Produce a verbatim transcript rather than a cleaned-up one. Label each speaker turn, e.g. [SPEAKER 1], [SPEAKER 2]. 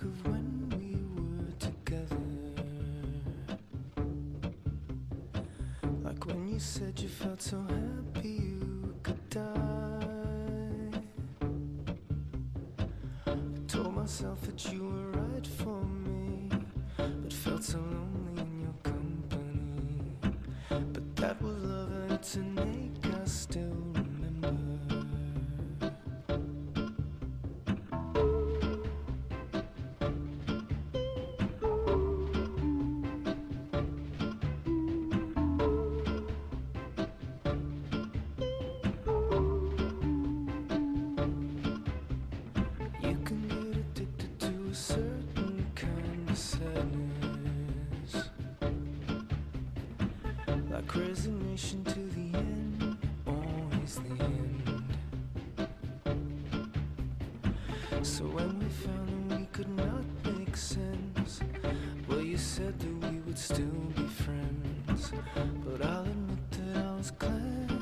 [SPEAKER 1] of when we were together, like when you said you felt so happy you could die. I told myself that you were right for me, but felt so lonely in your company. But that was love and it's an ache I still remember. You can get addicted to a certain kind of sadness, like resignation to the end, always the end. So when we found that we could not make sense, well, you said that we would still be friends. But I'll admit that I was glad